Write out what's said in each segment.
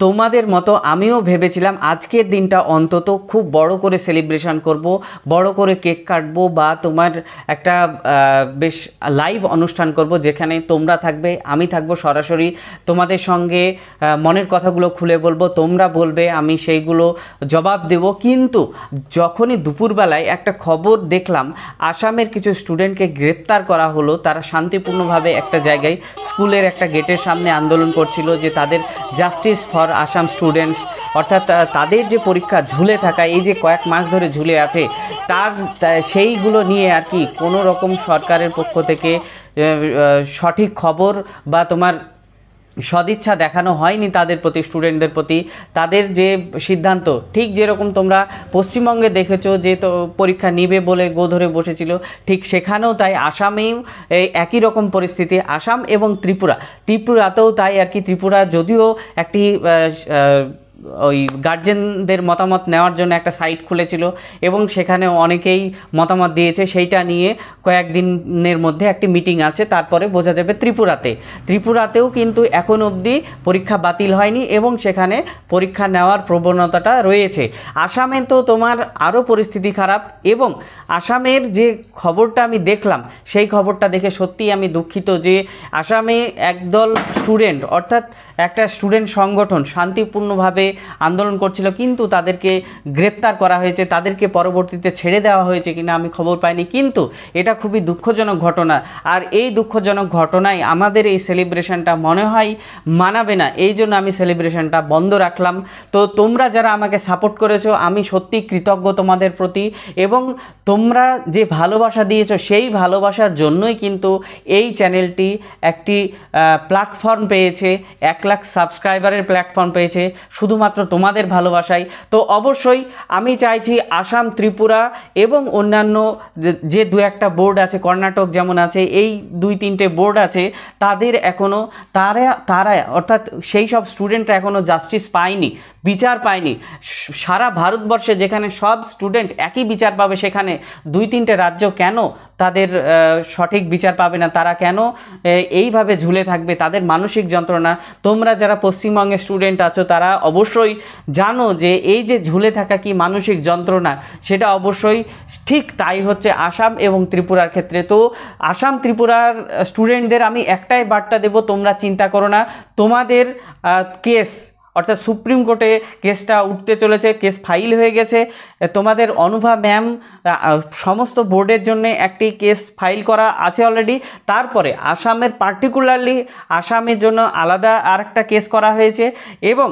তোমাদের মতো আমিও ভেবেছিলাম আজকের দিনটা অন্তত খুব বড় করে সেলিব্রেশন করব, বড় করে কেক কাটবো বা তোমার একটা বেশ লাইভ অনুষ্ঠান করব যেখানে তোমরা থাকবে, আমি থাকবো, সরাসরি তোমাদের সঙ্গে মনের কথাগুলো খুলে বলবো, তোমরা বলবে, আমি সেইগুলো জবাব দেব। কিন্তু যখনই দুপুরবেলায় একটা খবর দেখলাম আসামের কিছু স্টুডেন্টকে গ্রেপ্তার করা হলো, তারা শান্তিপূর্ণভাবে একটা জায়গায় স্কুলের একটা গেটের সামনে আন্দোলন করছিল যে তাদের জাস্টিস ফর আসাম স্টুডেন্টস, অর্থাৎ তাদের যে পরীক্ষা ঝুলে থাকা, এই যে কয়েক মাস ধরে ঝুলে আছে সেইগুলো নিয়ে আর কি কোনো রকম সরকারের পক্ষ থেকে সঠিক খবর বা তোমার সদিচ্ছা দেখানো হয়নি তাদের প্রতি, স্টুডেন্টদের প্রতি। তাদের যে সিদ্ধান্ত, ঠিক যেরকম তোমরা পশ্চিমবঙ্গে দেখেছো যে তো পরীক্ষা নিবে বলে গো ধরে বসেছিল, ঠিক সেখানেও তাই, আসামেও একই রকম পরিস্থিতি। আসাম এবং ত্রিপুরাতেও তাই আর কি। ত্রিপুরা যদিও একটি ওই গার্জেনদের মতামত নেওয়ার জন্য একটা সাইট খুলেছিল এবং সেখানে অনেকেই মতামত দিয়েছে, সেইটা নিয়ে কয়েকদিনের মধ্যে একটি মিটিং আছে, তারপরে বোঝা যাবে। ত্রিপুরাতেও কিন্তু এখন অবধি পরীক্ষা বাতিল হয়নি এবং সেখানে পরীক্ষা নেওয়ার প্রবণতাটা রয়েছে। আসামে তো তোমার আরও পরিস্থিতি খারাপ, এবং আসামের যে খবরটা আমি দেখলাম সেই খবরটা দেখে সত্যিই আমি দুঃখিত যে আসামে একদল স্টুডেন্ট, অর্থাৎ একটা স্টুডেন্ট সংগঠন শান্তিপূর্ণভাবে আন্দোলন করছিল, কিন্তু তাদেরকে গ্রেপ্তার করা হয়েছে, তাদেরকে পরবর্তীতে ছেড়ে দেওয়া হয়েছে কিনা আমি খবর পাইনি। কিন্তু এটা খুবই দুঃখজনক ঘটনা, আর এই দুঃখজনক ঘটনায় আমাদের এই সেলিব্রেশনটা মনে হয় মানাবে না, এই জন্য আমি সেলিব্রেশনটা বন্ধ রাখলাম। তো তোমরা যারা আমাকে সাপোর্ট করেছো, আমি সত্যি কৃতজ্ঞ তোমাদের প্রতি, এবং তোমরা যে ভালোবাসা দিয়েছো সেই ভালোবাসার জন্যই কিন্তু এই চ্যানেলটি একটি প্ল্যাটফর্ম পেয়েছে, 1 লাখ সাবস্ক্রাইবারের প্ল্যাটফর্ম পেয়েছে শুধুমাত্র তোমাদের ভালোবাসায়। তো অবশ্যই আমি চাইছি আসাম, ত্রিপুরা এবং অন্যান্য যে দু একটা বোর্ড আছে, কর্ণাটক যেমন আছে, এই 2-3টে বোর্ড আছে, তাদের এখনও তারা অর্থাৎ সেই সব স্টুডেন্টরা এখনও জাস্টিস পায়নি, বিচার পায়নি। সারা ভারতবর্ষে যেখানে সব স্টুডেন্ট একই বিচার পাবে, সেখানে 2-3টে রাজ্য কেন তাদের সঠিক বিচার পাবে না? তারা কেন এইভাবে ঝুলে থাকবে? তাদের মানসিক যন্ত্রণা, তোমরা যারা পশ্চিমবঙ্গের স্টুডেন্ট আছো তারা অবশ্যই জানো যে এই যে ঝুলে থাকা কি মানসিক যন্ত্রণা, সেটা অবশ্যই ঠিক তাই হচ্ছে আসাম এবং ত্রিপুরার ক্ষেত্রে। তো আসাম ত্রিপুরার স্টুডেন্টদের আমি একটাই বার্তা দেব, তোমরা চিন্তা করো না, তোমাদের কেস অর্থাৎ সুপ্রিম কোর্টে কেসটা উঠতে চলেছে, কেস ফাইল হয়ে গেছে। তোমাদের অনুভা ম্যাম সমস্ত বোর্ডের জন্য একটি কেস ফাইল করা আছে অলরেডি। তারপরে আসামের পার্টিকুলারলি আসামের জন্য আলাদা আরেকটা কেস করা হয়েছে, এবং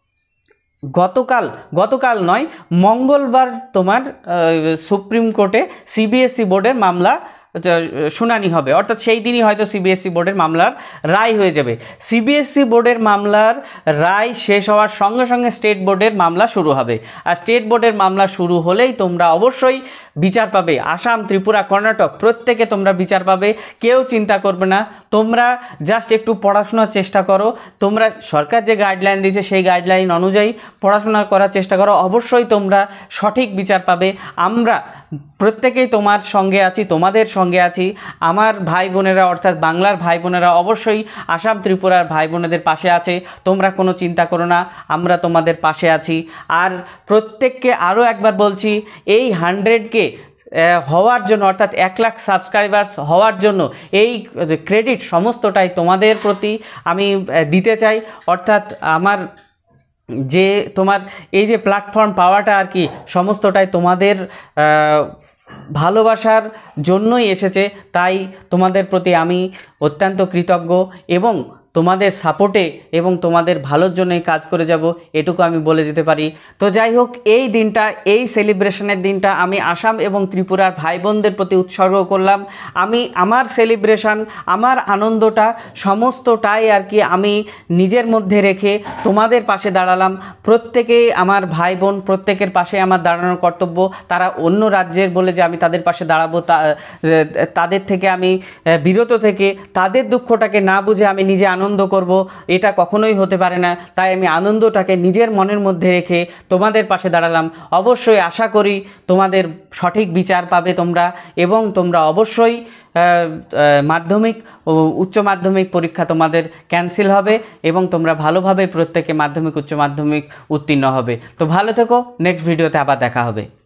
গতকাল নয়, মঙ্গলবার তোমার সুপ্রিম কোর্টে সিবিএসই বোর্ডের মামলা শুনানি হবে, অর্থাৎ সেই দিনই হয়তো সিবিএসই বোর্ডের মামলার রায় হয়ে যাবে। সিবিএসই বোর্ডের মামলার রায় শেষ হওয়ার সঙ্গে সঙ্গে স্টেট বোর্ডের মামলা শুরু হবে, আর স্টেট বোর্ডের মামলা শুরু হলেই তোমরা অবশ্যই বিচার পাবে। আসাম, ত্রিপুরা, কর্ণাটক প্রত্যেকে তোমরা বিচার পাবে, কেউ চিন্তা করবে না। তোমরা জাস্ট একটু পড়াশোনার চেষ্টা করো, তোমরা সরকার যে গাইডলাইন দিয়েছে সেই গাইডলাইন অনুযায়ী পড়াশোনা করার চেষ্টা করো, অবশ্যই তোমরা সঠিক বিচার পাবে। আমরা প্রত্যেকেই তোমার সঙ্গে আছি, তোমাদের সঙ্গে আছি। আমার ভাই বোনেরা অর্থাৎ বাংলার ভাই বোনেরা অবশ্যই আসাম ত্রিপুরার ভাই বোনেদের পাশে আছে, তোমরা কোনো চিন্তা করো না, আমরা তোমাদের পাশে আছি। আর প্রত্যেককে আরও একবার বলছি, এই 100K হওয়ার জন্য, অর্থাৎ 1 লাখ সাবস্ক্রাইবার্স হওয়ার জন্য এই ক্রেডিট সমস্তটাই তোমাদের প্রতি আমি দিতে চাই। অর্থাৎ আমার যে তোমার এই যে প্ল্যাটফর্ম পাওয়াটা আর কি সমস্তটাই তোমাদের ভালোবাসার জন্যই এসেছে, তাই তোমাদের প্রতি আমি অত্যন্ত কৃতজ্ঞ, এবং তোমাদের সাপোর্টে এবং তোমাদের ভালোর জন্যই কাজ করে যাব, এটুকু আমি বলে যেতে পারি। তো যাই হোক, এই দিনটা, এই সেলিব্রেশনের দিনটা আমি আসাম এবং ত্রিপুরার ভাই বোনদের প্রতি উৎসর্গ করলাম। আমি আমার সেলিব্রেশন, আমার আনন্দটা সমস্তটাই আর কি আমি নিজের মধ্যে রেখে তোমাদের পাশে দাঁড়ালাম। প্রত্যেকেই আমার ভাই বোন, প্রত্যেকের পাশে আমার দাঁড়ানোর কর্তব্য। তারা অন্য রাজ্যের বলে যে আমি তাদের পাশে দাঁড়াবো, তাদের থেকে আমি বিরত থেকে তাদের দুঃখটাকে না বুঝে আমি নিজে আনন্দ করব, এটা কখনোই হতে পারে না। তাই আমি আনন্দটাকে নিজের মনের মধ্যে রেখে তোমাদের পাশে দাঁড়ালাম। অবশ্যই আশা করি তোমাদের সঠিক বিচার পাবে তোমরা, এবং তোমরা অবশ্যই মাধ্যমিক ও উচ্চ মাধ্যমিক পরীক্ষা তোমাদের ক্যান্সেল হবে এবং তোমরা ভালোভাবে প্রত্যেকে মাধ্যমিক উচ্চ মাধ্যমিক উত্তীর্ণ হবে। তো ভালো থেকো, নেক্সট ভিডিওতে আবার দেখা হবে।